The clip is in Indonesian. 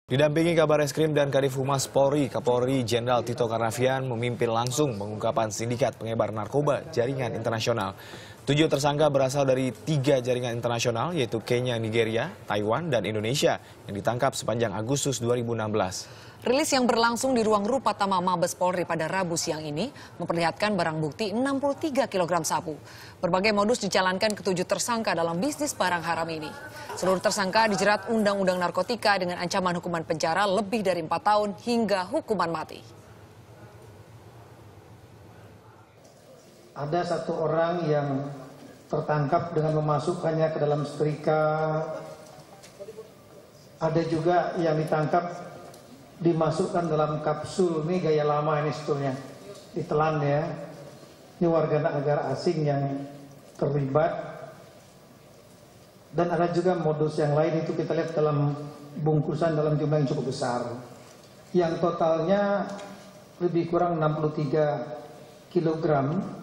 Didampingi Kabar Eskrim dan Kadif Humas Polri, Kapolri Jenderal Tito Karnavian memimpin langsung pengungkapan sindikat pengebar narkoba jaringan internasional. 7 tersangka berasal dari 3 jaringan internasional yaitu Kenya, Nigeria, Taiwan, dan Indonesia yang ditangkap sepanjang Agustus 2016. Rilis yang berlangsung di ruang Rupatama Mabes Polri pada Rabu siang ini memperlihatkan barang bukti 63 kg sabu. Berbagai modus dijalankan ke-7 tersangka dalam bisnis barang haram ini. Seluruh tersangka dijerat Undang-Undang Narkotika dengan ancaman hukuman penjara lebih dari 4 tahun hingga hukuman mati. Ada satu orang yang tertangkap dengan memasukkannya ke dalam setrika. Ada juga yang ditangkap dimasukkan dalam kapsul. Ini gaya lama ini sebetulnya, ditelan ya. Ini warga negara asing yang terlibat. Dan ada juga modus yang lain, itu kita lihat dalam bungkusan dalam jumlah yang cukup besar. Yang totalnya lebih kurang 63 kilogram